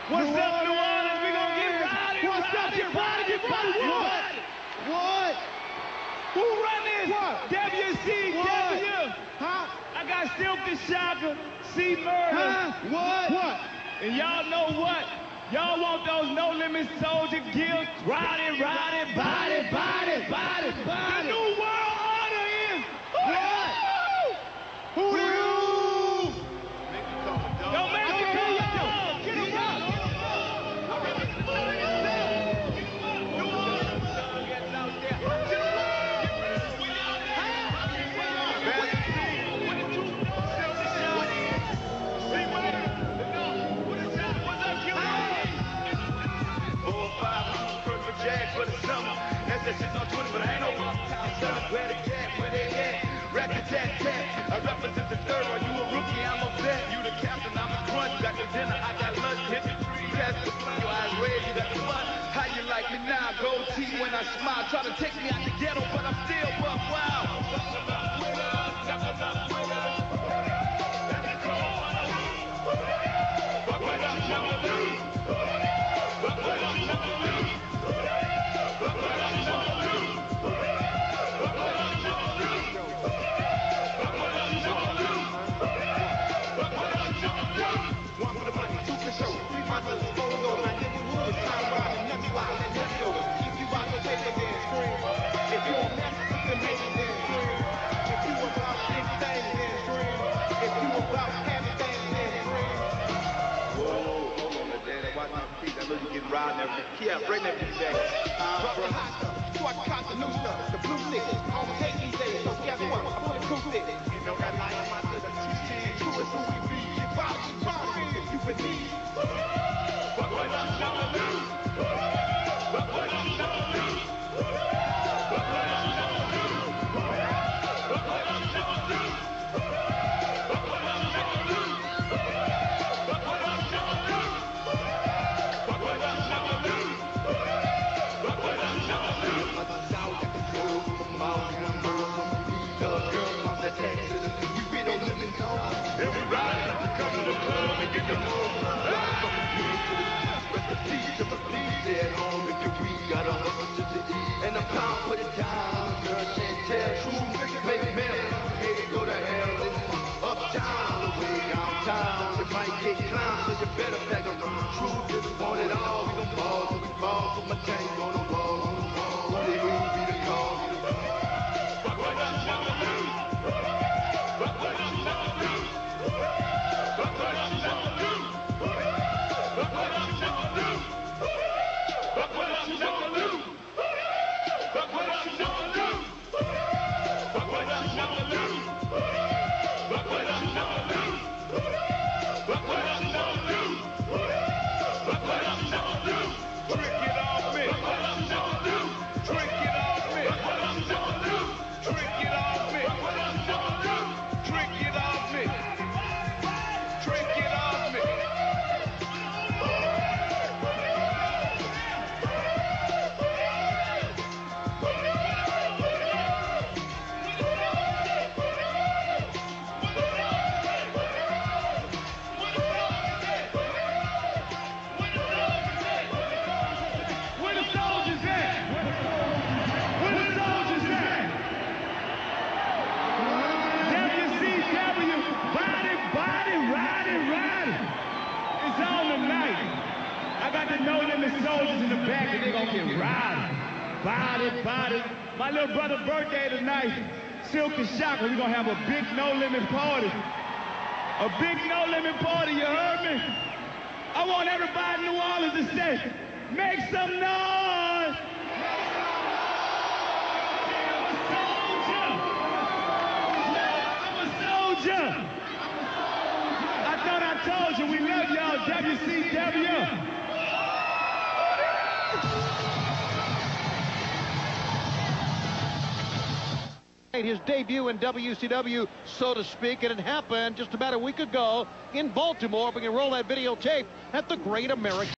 What's up, New Orleans? We gonna get rowdy. What's up? Get rowdy, get rowdy. What? Who run this? What? WCW. Huh? I got Silky Shocker, C Murder. Huh? What? And y'all know what? Y'all want those No Limit Soldier gills? Rowdy, body. The new world order is What? Who are you? Don't make me call you dog. Get him up. For the summer, that's that shit on Twitter, but I ain't over. Where the cat, where they at? Rat a tat tat. I represent the third one. You a rookie, I'm a vet. You the captain, I'm the crunch. Got the dinner, I got lunch. Hit the free test. Your eyes red, you got the fun. How you like me now? Gold teeth when I smile. Try to take me out the ghetto, but I'm still buck wild. Yeah, bring that beat back. Drop the hot stuff, so I can cop the new stuff. The blue stick, all take these days. So guess what? I'm on the blue stick. You know that line, I'm out to the TC. True is who we be. Get wild, if you believe. What I'm gonna do? What I'm gonna do? What I'm gonna do? What I'm gonna do? And the pound put it down, girl can't tell truth, make men, hey, go to hell, uptown, away downtown, it might get clown, so you better pack around, truth is want it all, we gon' ball, so we fall, put my tank on the wall, who they will be the call, what I'm gonna do, what I'm gonna do, what I'm gonna do, what I'm gonna do, what I'm gonna do. No Limit Soldiers in the back, and they're gonna get rowdy. Body. My little brother's birthday tonight, Silky Shocker. We're gonna have a big No Limit party. A big No Limit party, you heard me? I want everybody in New Orleans to say, make some noise! I'm a soldier! I thought I told you, we love y'all, WCW. His debut in WCW, so to speak, and it happened just about a week ago in Baltimore. We can roll that videotape at the Great American